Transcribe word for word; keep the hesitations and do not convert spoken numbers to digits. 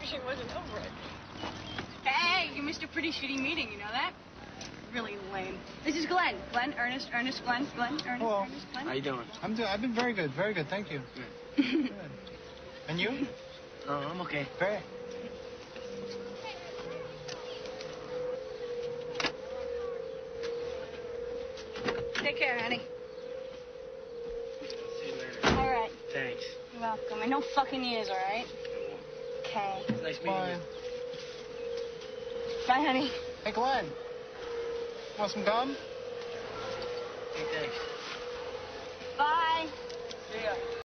She wasn't over it. Hey, you missed a pretty shitty meeting, you know that? Really lame. This is Glenn. Glenn, Ernest, Ernest, Glenn, Glenn, Ernest, Hello. Ernest, Glenn. How you doing? I'm do I've been very good, very good, thank you. Good. Good. And you? Oh, I'm okay. Very. Take care, honey. See you later. All right. Thanks. You're welcome. And no fucking years, all right? Okay. Nice meeting Bye. you. Bye, honey. Hey, Glenn. Want some gum? Hey, thanks. Bye. See ya.